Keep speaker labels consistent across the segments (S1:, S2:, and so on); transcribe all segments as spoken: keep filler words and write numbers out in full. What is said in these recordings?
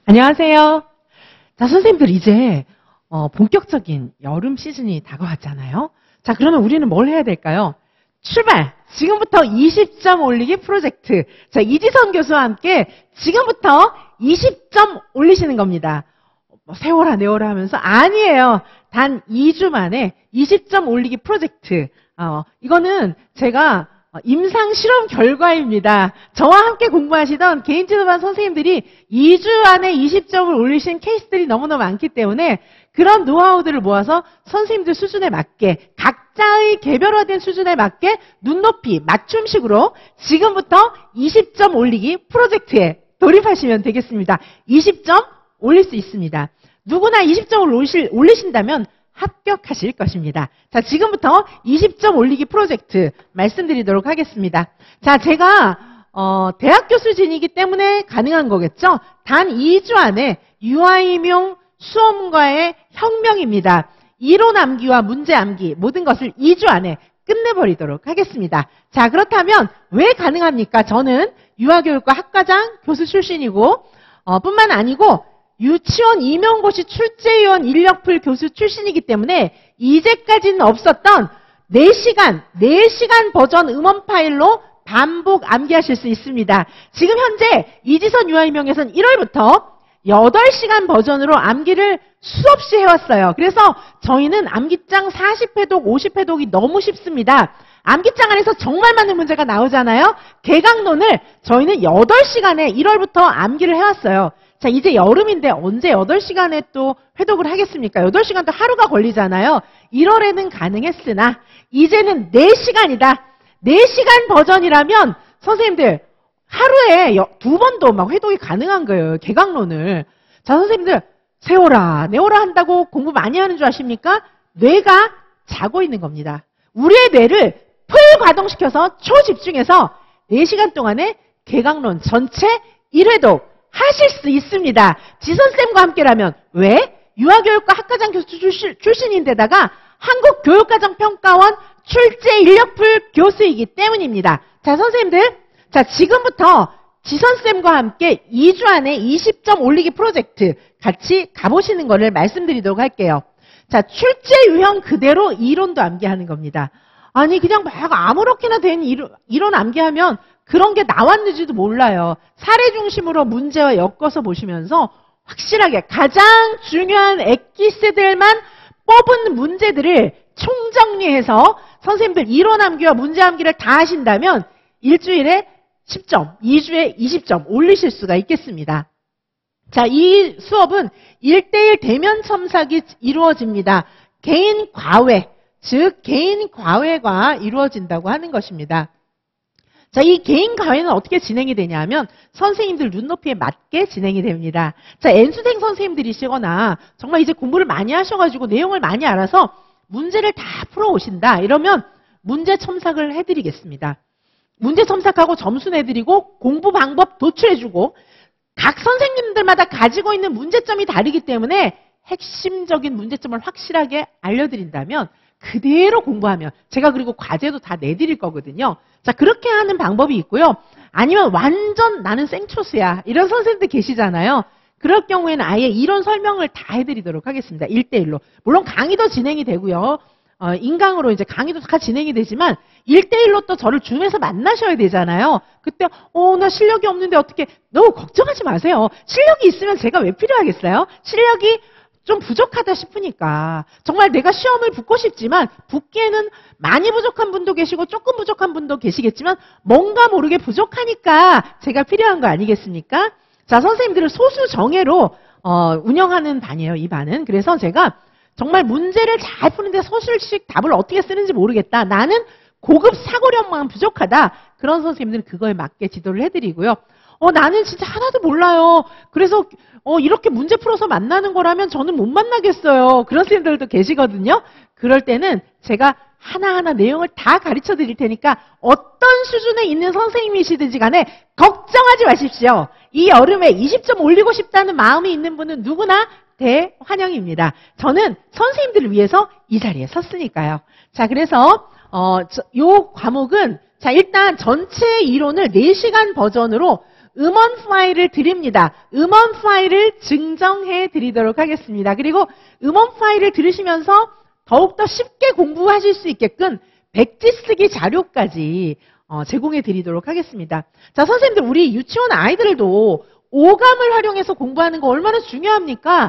S1: 안녕하세요. 자, 선생님들 이제 어, 본격적인 여름 시즌이 다가왔잖아요. 자, 그러면 우리는 뭘 해야 될까요? 출발! 지금부터 이십 점 올리기 프로젝트. 자, 이지선 교수와 함께 지금부터 이십 점 올리시는 겁니다. 뭐 세워라 내워라 하면서 아니에요. 단 이 주 만에 이십 점 올리기 프로젝트. 어, 이거는 제가 임상 실험 결과입니다. 저와 함께 공부하시던 개인 지도반 선생님들이 이 주 안에 이십 점을 올리신 케이스들이 너무나 많기 때문에 그런 노하우들을 모아서 선생님들 수준에 맞게 각자의 개별화된 수준에 맞게 눈높이 맞춤식으로 지금부터 이십 점 올리기 프로젝트에 돌입하시면 되겠습니다. 이십 점 올릴 수 있습니다. 누구나 이십 점을 올리실, 올리신다면 합격하실 것입니다. 자, 지금부터 이십 점 올리기 프로젝트 말씀드리도록 하겠습니다. 자, 제가 어, 대학 교수진이기 때문에 가능한 거겠죠? 단 이 주 안에 유아임용 수험과의 혁명입니다. 이론 암기와 문제 암기 모든 것을 이 주 안에 끝내버리도록 하겠습니다. 자, 그렇다면 왜 가능합니까? 저는 유아교육과 학과장 교수 출신이고 어, 뿐만 아니고 유치원 임용고시 출제위원 인력풀 교수 출신이기 때문에 이제까지는 없었던 네 시간, 네 시간 버전 음원 파일로 반복 암기하실 수 있습니다. 지금 현재 이지선 유아임용에서는 일 월부터 여덟 시간 버전으로 암기를 수없이 해왔어요. 그래서 저희는 암기장 사십 회독, 오십 회독이 너무 쉽습니다. 암기장 안에서 정말 많은 문제가 나오잖아요. 개강론을 저희는 여덟 시간에 일 월부터 암기를 해왔어요. 자, 이제 여름인데 언제 여덟 시간에 또 회독을 하겠습니까? 여덟 시간도 하루가 걸리잖아요. 일 월에는 가능했으나 이제는 네 시간이다. 네 시간 버전이라면 선생님들 하루에 두 번도 막 회독이 가능한 거예요. 개강론을. 자, 선생님들 세워라 내워라 한다고 공부 많이 하는 줄 아십니까? 뇌가 자고 있는 겁니다. 우리의 뇌를 풀 가동시켜서 초집중해서 네 시간 동안에 개강론 전체 일 회독 하실 수 있습니다. 지선쌤과 함께라면 왜? 유아교육과 학과장 교수 출신, 출신인데다가 한국교육과정평가원 출제 인력풀 교수이기 때문입니다. 자, 선생님들, 자, 지금부터 지선쌤과 함께 이 주 안에 이십 점 올리기 프로젝트 같이 가보시는 거를 말씀드리도록 할게요. 자, 출제 유형 그대로 이론도 암기하는 겁니다. 아니, 그냥 막 아무렇게나 된 이론, 이론 암기하면 그런 게 나왔는지도 몰라요. 사례 중심으로 문제와 엮어서 보시면서 확실하게 가장 중요한 엑기스들만 뽑은 문제들을 총정리해서 선생님들 이론 암기와 문제 암기를 다 하신다면 일주일에 십 점, 이 주에 이십 점 올리실 수가 있겠습니다. 자, 이 수업은 일 대일 대면 첨삭이 이루어집니다. 개인 과외, 즉 개인 과외가 이루어진다고 하는 것입니다. 자, 이 개인 과외는 어떻게 진행이 되냐면 선생님들 눈높이에 맞게 진행이 됩니다. 자, N수생 선생님들이시거나 정말 이제 공부를 많이 하셔가지고 내용을 많이 알아서 문제를 다 풀어오신다. 이러면 문제 첨삭을 해드리겠습니다. 문제 첨삭하고 점수 내드리고 공부 방법 도출해주고 각 선생님들마다 가지고 있는 문제점이 다르기 때문에 핵심적인 문제점을 확실하게 알려드린다면 그대로 공부하면 제가 그리고 과제도 다 내드릴 거거든요. 자, 그렇게 하는 방법이 있고요. 아니면 완전 나는 생초수야 이런 선생님들 계시잖아요. 그럴 경우에는 아예 이론 설명을 다 해드리도록 하겠습니다. 일 대일로. 물론 강의도 진행이 되고요. 어, 인강으로 이제 강의도 다 진행이 되지만 일 대일로 또 저를 줌에서 만나셔야 되잖아요. 그때 어, 나 실력이 없는데 어떻게 너무 걱정하지 마세요. 실력이 있으면 제가 왜 필요하겠어요? 실력이 좀 부족하다 싶으니까 정말 내가 시험을 붙고 싶지만 붙기에는 많이 부족한 분도 계시고 조금 부족한 분도 계시겠지만 뭔가 모르게 부족하니까 제가 필요한 거 아니겠습니까? 자, 선생님들을 소수 정예로 어, 운영하는 반이에요. 이 반은. 그래서 제가 정말 문제를 잘 푸는데 서술식 답을 어떻게 쓰는지 모르겠다. 나는 고급 사고력만 부족하다. 그런 선생님들은 그거에 맞게 지도를 해드리고요. 어, 나는 진짜 하나도 몰라요. 그래서 어, 이렇게 문제 풀어서 만나는 거라면 저는 못 만나겠어요. 그런 선생님들도 계시거든요. 그럴 때는 제가 하나하나 내용을 다 가르쳐 드릴 테니까 어떤 수준에 있는 선생님이시든지 간에 걱정하지 마십시오. 이 여름에 이십 점 올리고 싶다는 마음이 있는 분은 누구나 대환영입니다. 저는 선생님들을 위해서 이 자리에 섰으니까요. 자, 그래서 어, 저, 요 과목은 자, 일단 전체 이론을 네 시간 버전으로 음원 파일을 드립니다. 음원 파일을 증정해 드리도록 하겠습니다. 그리고 음원 파일을 들으시면서 더욱더 쉽게 공부하실 수 있게끔 백지 쓰기 자료까지 어, 제공해 드리도록 하겠습니다. 자, 선생님들, 우리 유치원 아이들도 오감을 활용해서 공부하는 거 얼마나 중요합니까?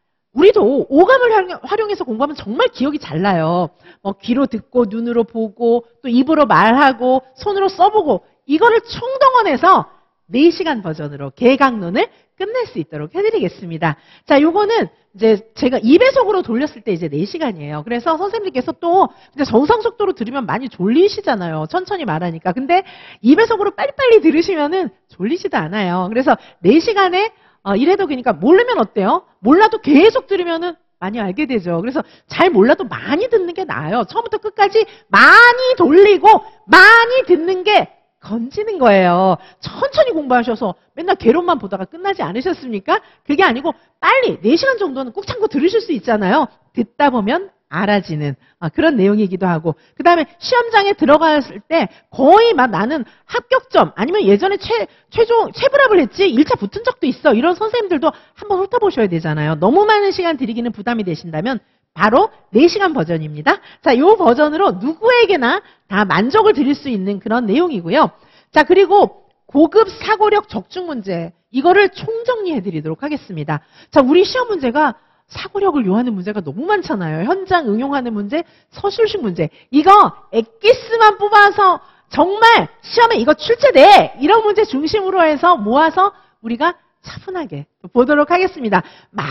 S1: 우리도 오감을 활용해서 공부하면 정말 기억이 잘 나요. 뭐 귀로 듣고 눈으로 보고 또 입으로 말하고 손으로 써보고 이거를 총동원해서 네 시간 버전으로 개강론을 끝낼 수 있도록 해드리겠습니다. 자, 요거는 이제 제가 이 배속으로 돌렸을 때 이제 네 시간이에요. 그래서 선생님께서 또 근데 정상속도로 들으면 많이 졸리시잖아요. 천천히 말하니까. 근데 이 배속으로 빨리빨리 들으시면은 졸리지도 않아요. 그래서 네 시간에 어, 이래독이니까 모르면 어때요? 몰라도 계속 들으면은 많이 알게 되죠. 그래서 잘 몰라도 많이 듣는 게 나아요. 처음부터 끝까지 많이 돌리고 많이 듣는 게 건지는 거예요. 천천히 공부하셔서 맨날 개론만 보다가 끝나지 않으셨습니까? 그게 아니고 빨리 네 시간 정도는 꾹 참고 들으실 수 있잖아요. 듣다 보면 알아지는 그런 내용이기도 하고, 그 다음에 시험장에 들어갔을 때 거의 막 나는 합격점 아니면 예전에 최, 최종 최불합을 했지 일 차 붙은 적도 있어, 이런 선생님들도 한번 훑어보셔야 되잖아요. 너무 많은 시간 들이기는 부담이 되신다면 바로 네 시간 버전입니다. 자, 요 버전으로 누구에게나 다 만족을 드릴 수 있는 그런 내용이고요. 자, 그리고 고급 사고력 적중 문제, 이거를 총정리해 드리도록 하겠습니다. 자, 우리 시험 문제가 사고력을 요하는 문제가 너무 많잖아요. 현장 응용하는 문제, 서술식 문제. 이거 엑기스만 뽑아서 정말 시험에 이거 출제돼! 이런 문제 중심으로 해서 모아서 우리가 차분하게 보도록 하겠습니다.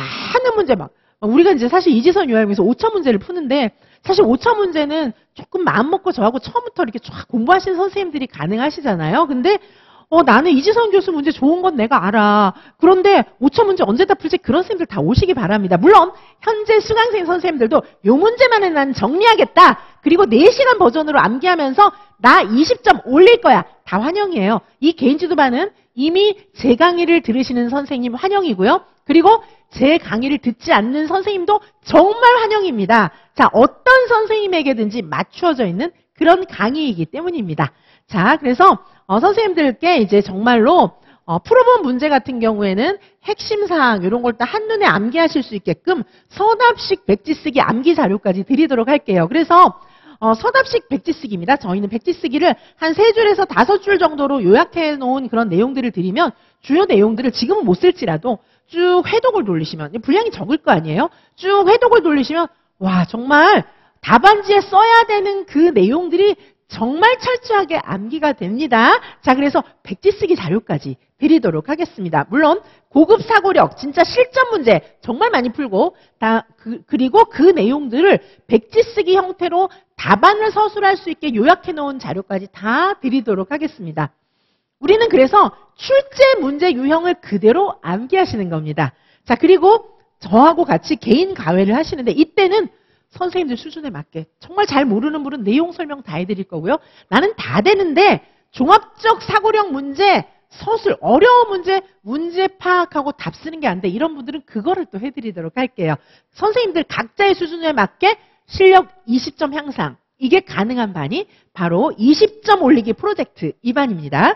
S1: 많은 문제 막. 우리가 이제 사실 이지선 요약에서 오차 문제를 푸는데 사실 오차 문제는 조금 마음 먹고 저하고 처음부터 이렇게 쫙 공부하신 선생님들이 가능하시잖아요. 근데 어, 나는 이지선 교수 문제 좋은 건 내가 알아. 그런데 오차 문제 언제 다 풀지? 그런 선생님들 다 오시기 바랍니다. 물론 현재 수강생 선생님들도 요 문제만은 난 정리하겠다. 그리고 네 시간 버전으로 암기하면서 나 이십 점 올릴 거야. 다 환영이에요. 이 개인지도반은 이미 제 강의를 들으시는 선생님 환영이고요. 그리고 제 강의를 듣지 않는 선생님도 정말 환영입니다. 자, 어떤 선생님에게든지 맞추어져 있는 그런 강의이기 때문입니다. 자, 그래서 어, 선생님들께 이제 정말로 어, 풀어본 문제 같은 경우에는 핵심 사항 이런 걸 다 한눈에 암기하실 수 있게끔 서답식 백지 쓰기 암기 자료까지 드리도록 할게요. 그래서 어, 서답식 백지 쓰기입니다. 저희는 백지 쓰기를 한 세 줄에서 다섯 줄 정도로 요약해 놓은 그런 내용들을 드리면 주요 내용들을 지금은 못 쓸지라도 쭉 회독을 돌리시면 분량이 적을 거 아니에요? 쭉 회독을 돌리시면 와, 정말 답안지에 써야 되는 그 내용들이 정말 철저하게 암기가 됩니다. 자, 그래서 백지 쓰기 자료까지 드리도록 하겠습니다. 물론 고급 사고력, 진짜 실전 문제 정말 많이 풀고 다 그, 그리고 그 내용들을 백지 쓰기 형태로 답안을 서술할 수 있게 요약해 놓은 자료까지 다 드리도록 하겠습니다. 우리는 그래서 출제 문제 유형을 그대로 암기하시는 겁니다. 자, 그리고 저하고 같이 개인 가외를 하시는데 이때는 선생님들 수준에 맞게 정말 잘 모르는 분은 내용 설명 다 해드릴 거고요. 나는 다 되는데 종합적 사고력 문제, 서술, 어려운 문제, 문제 파악하고 답 쓰는 게 안 돼. 이런 분들은 그거를 또 해드리도록 할게요. 선생님들 각자의 수준에 맞게 실력 이십 점 향상, 이게 가능한 반이 바로 이십 점 올리기 프로젝트 이 반입니다.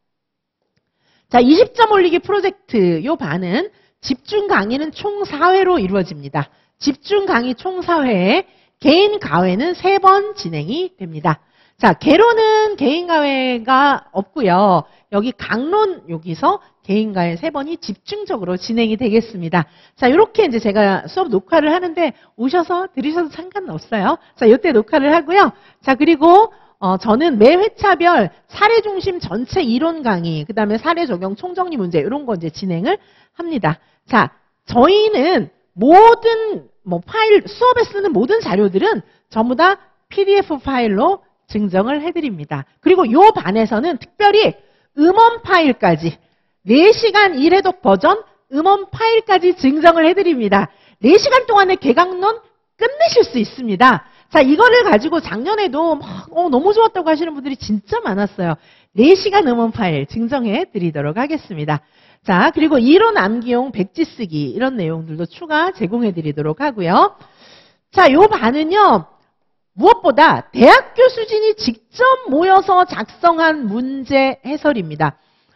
S1: 자, 이십 점 올리기 프로젝트 요 반은 집중 강의는 총 사 회로 이루어집니다. 집중 강의 총 사 회에 개인 가외는 세 번 진행이 됩니다. 자, 개론은 개인 가외가 없고요. 여기 강론 여기서 개인 가외 세 번이 집중적으로 진행이 되겠습니다. 자, 이렇게 이제 제가 수업 녹화를 하는데 오셔서 들으셔도 상관없어요. 자, 이때 녹화를 하고요. 자, 그리고 어, 저는 매 회차별 사례 중심 전체 이론 강의, 그 다음에 사례 적용 총정리 문제 이런 거 이제 진행을 합니다. 자, 저희는 모든 뭐 파일, 수업에 쓰는 모든 자료들은 전부 다 피디에프 파일로 증정을 해드립니다. 그리고 요 반에서는 특별히 음원 파일까지 네 시간 일 회독 버전 음원 파일까지 증정을 해드립니다. 네 시간 동안의 개강론 끝내실 수 있습니다. 자, 이거를 가지고 작년에도 막 어, 너무 좋았다고 하시는 분들이 진짜 많았어요. 네 시간 음원 파일 증정해 드리도록 하겠습니다. 자, 그리고 이론 암기용 백지 쓰기 이런 내용들도 추가 제공해 드리도록 하고요. 자, 요 반은요. 무엇보다 대학교 수진이 직접 모여서 작성한 문제 해설입니다.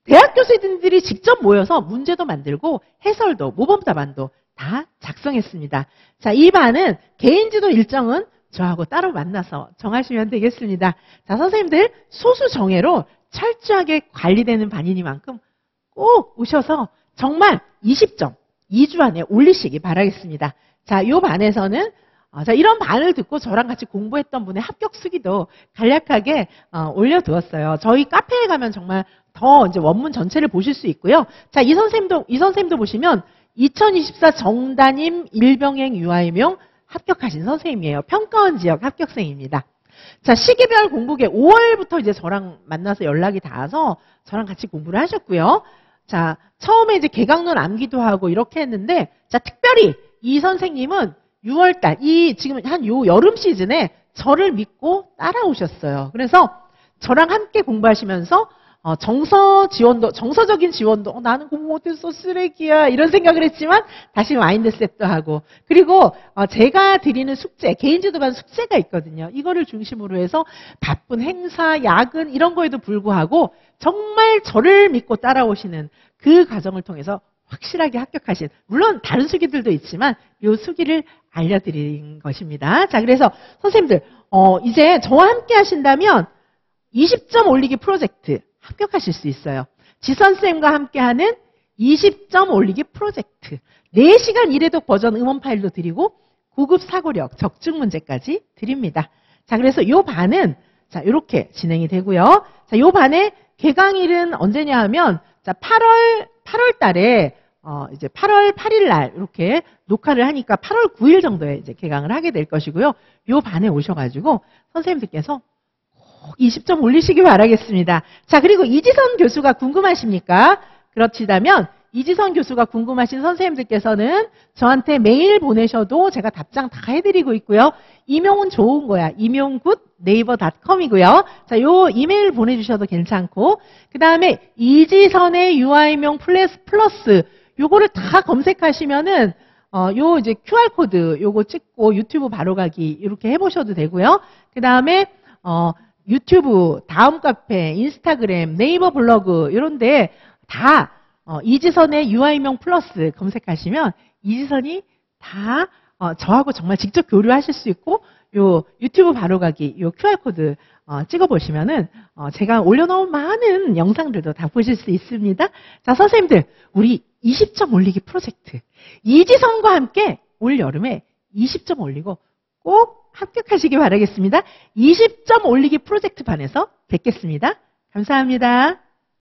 S1: 대학 교수님들이 직접 모여서 문제도 만들고 해설도 모범 답안도 다 작성했습니다. 자, 이 반은 개인지도 일정은 저하고 따로 만나서 정하시면 되겠습니다. 자, 선생님들 소수 정예로 철저하게 관리되는 반이니만큼 꼭 오셔서 정말 이십 점 이 주 안에 올리시기 바라겠습니다. 자, 이 반에서는 어, 자, 이런 반을 듣고 저랑 같이 공부했던 분의 합격 수기도 간략하게 어, 올려두었어요. 저희 카페에 가면 정말 더 이제 원문 전체를 보실 수 있고요. 자, 이 선생님도 이 선생님도 보시면 이천이십사 정단임 일병행 유아임용 합격하신 선생님이에요. 평가원 지역 합격생입니다. 자, 시기별 공부계 오월부터 이제 저랑 만나서 연락이 닿아서 저랑 같이 공부를 하셨고요. 자, 처음에 이제 개강론 암기도 하고 이렇게 했는데, 자, 특별히 이 선생님은 유월달, 이 지금 한 요 여름 시즌에 저를 믿고 따라오셨어요. 그래서 저랑 함께 공부하시면서 어, 정서 지원도, 정서적인 지원도, 어, 나는 공부 못해서 쓰레기야, 이런 생각을 했지만, 다시 마인드셋도 하고, 그리고, 어, 제가 드리는 숙제, 개인지도반 숙제가 있거든요. 이거를 중심으로 해서 바쁜 행사, 야근, 이런 거에도 불구하고, 정말 저를 믿고 따라오시는 그 과정을 통해서 확실하게 합격하신, 물론 다른 수기들도 있지만, 이 수기를 알려드린 것입니다. 자, 그래서 선생님들, 어, 이제 저와 함께 하신다면, 이십 점 올리기 프로젝트, 합격하실 수 있어요. 지선쌤과 함께하는 이십 점 올리기 프로젝트. 네 시간 일회독 버전 음원 파일도 드리고 고급 사고력 적중 문제까지 드립니다. 자, 그래서 이 반은 자, 이렇게 진행이 되고요. 자, 이 반의 개강일은 언제냐 하면 자, 팔월 팔월 달에 어, 이제 팔월 팔일 날 이렇게 녹화를 하니까 팔월 구일 정도에 이제 개강을 하게 될 것이고요. 이 반에 오셔 가지고 선생님들께서 이십 점 올리시기 바라겠습니다. 자, 그리고 이지선 교수가 궁금하십니까? 그렇시다면 이지선 교수가 궁금하신 선생님들께서는 저한테 메일 보내셔도 제가 답장 다 해드리고 있고요. 임용은 좋은 거야. 임용굿 네이버 닷컴이고요. 자, 요 이메일 보내주셔도 괜찮고, 그 다음에 이지선의 유아임용 플러스 플러스 요거를 다 검색하시면은 어, 요 이제 큐알코드 요거 찍고 유튜브 바로 가기 이렇게 해보셔도 되고요. 그 다음에 어. 유튜브, 다음 카페, 인스타그램, 네이버 블로그 이런데 다 어, 이지선의 유아임용 플러스 검색하시면 이지선이 다 어, 저하고 정말 직접 교류하실 수 있고 요 유튜브 바로가기 요 큐알코드 어, 찍어보시면은 어, 제가 올려놓은 많은 영상들도 다 보실 수 있습니다. 자, 선생님들 우리 이십 점 올리기 프로젝트 이지선과 함께 올 여름에 이십 점 올리고 꼭 합격하시기 바라겠습니다. 이십 점 올리기 프로젝트 반에서 뵙겠습니다. 감사합니다.